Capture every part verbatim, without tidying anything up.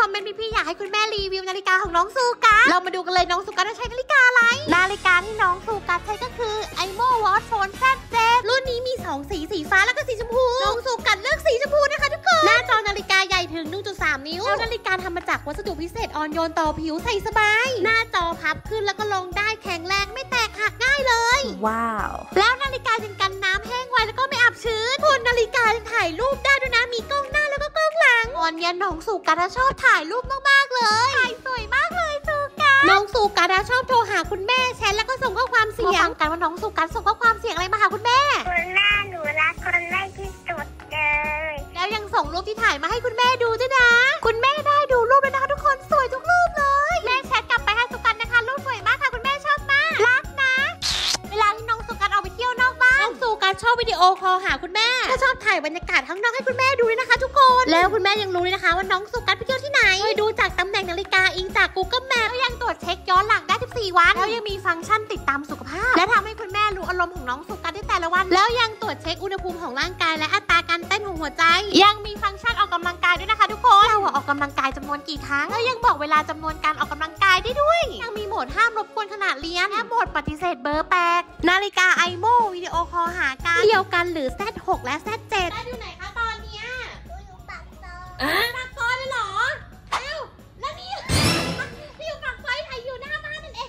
คอมเมนต์พี่ๆอยากให้คุณแม่รีวิวนาฬิกาของน้องซูกัสเรามาดูกันเลยน้องซูกัสจะใช้นาฬิกาอะไรนาฬิกาที่น้องซูกัสใช้ก็คือไอโมวอทโฟนแซดเจ็ดรุ่นนี้มีสองสีสีฟ้าแล้วก็สีชมพูน้องซูกัสเลือกสีชมพูนะคะทุกคนหน้าจอนาฬิกาใหญ่ถึง หนึ่งจุดสาม นิ้วแล้วนาฬิกาทำมาจากวัสดุพิเศษอ่อนโยนต่อผิวใส่สบายหน้าจอพับขึ้นแล้วก็ลงได้แข็งแรงไม่แตกหักง่ายเลยว้าวแล้วนาฬิกายังกันน้ำแห้งไวแล้วก็ไม่อับชื้นคนนาฬิกายังถ่ายรูปได้ด้วยนะมีกล้องหน้าแล้วก็กล้องหลังวันนี้น้องซูกัสชอบถ่ายรูปมากๆเลยถ่ายสวยมากเลยซูกัสน้องซูกัสชอบโทรหาคุณแม่แชทแล้วก็ส่งข้อความเสียงกันว่าน้องซูกัสส่งข้อความเสียงอะไรมาหาคุณแม่คุณแม่หนูรักคนแรกที่สุดเลยแล้วยังส่งรูปที่ถ่ายมาให้คุณแม่ดูด้วยนะคุณแม่ได้ดูรูปแล้วนะคะทุกคนสวยทุกรูปเลยแม่แชทกลับไปให้ซูกัสนะคะรูปสวยมากค่ะคุณแม่ชอบมากรักนะเวลาที่น้องซูกัสออกไปเที่ยวนอกบ้านน้องซูกัสชอบวิดีโอคอลหาคุณแม่ก็ชอบถ่ายบรรยากาศข้างนอกให้คุณแม่ดูด้วยนะคะทุกคนแล้วคุณแม่ยังรู้เลยนะคะว่าน้องซูกัสไปเที่ยวที่ไหนโดยดูจากตำแหน่งนาฬิกาอิงจาก Google Map แล้วยังตรวจเช็คย้อนหลังได้สิบสี่วันแล้วยังมีฟังก์ชันติดตามสุขภาพและทำให้คุณแม่รู้อารมณ์ของน้องซูกัสในแต่ละวันแล้วยังตรวจเช็คอุณหภูมิของร่างกายและอัตราการเต้นของหัวใจยังมีฟังก์ชันออกกำลังกายด้วยนะคะทุกคนเราออกกำลังกายจำนวนกี่ครั้งแล้วยังบอกเวลาจำนวนการออกกำลังกายได้ด้วยยังมีโหมดห้ามรบกวนขณะเรียนและโหมดปฏิเสธเบอร์แปลกนาฬิกาไอโมวิดีโอคอลหากันเดียวกันหรือ แซด หก และ แซด เจ็ด ได้อยู่ไหนคะตอนเนี้ยอยู่ปากซอยอ่ะปากซอยเลยเหรอเอ้าแล้วนี่ที่อยู่ปากซอยถ่ายอยู่หน้าบ้านนั่นเอง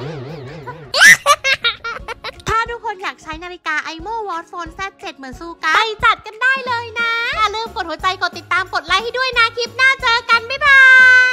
ถ้าทุกคนอยากใช้นาฬิกาไอโมวอทโฟนแซดเจ็ดเหมือนซูกัสไปจัดกันได้เลยนะอย่าลืมกดหัวใจกดติดตามกดไลค์ให้ด้วยนะคลิปหน้าเจอกันบ๊ายบาย